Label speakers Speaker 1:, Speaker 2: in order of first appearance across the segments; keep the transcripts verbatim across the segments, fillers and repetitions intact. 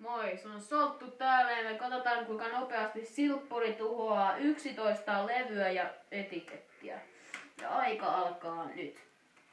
Speaker 1: Moi, se on Solttu täällä ja me katsotaan kuinka nopeasti silppuri tuhoaa yksitoista levyä ja etikettiä. Ja aika alkaa nyt.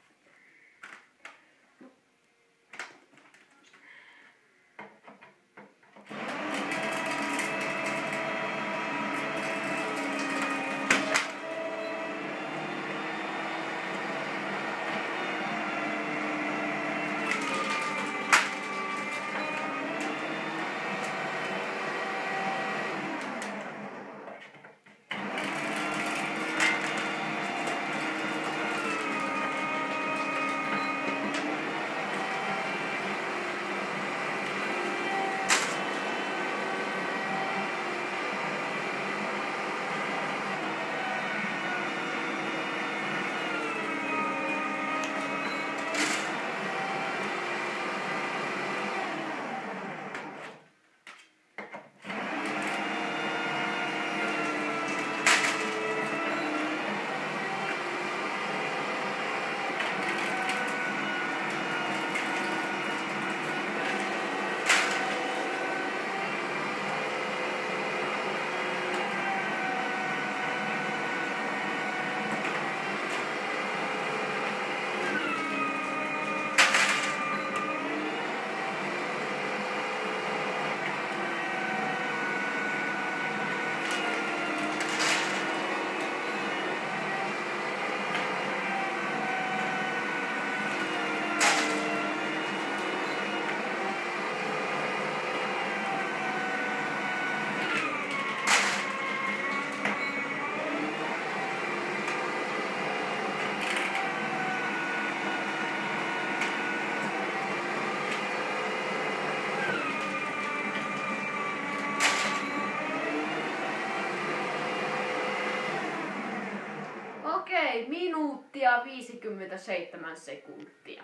Speaker 1: Okei, minuuttia viisikymmentäseitsemän sekuntia.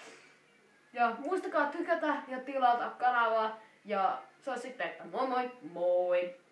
Speaker 1: Ja muistakaa tykätä ja tilata kanavaa. Ja se on sitten, että moi moi moi!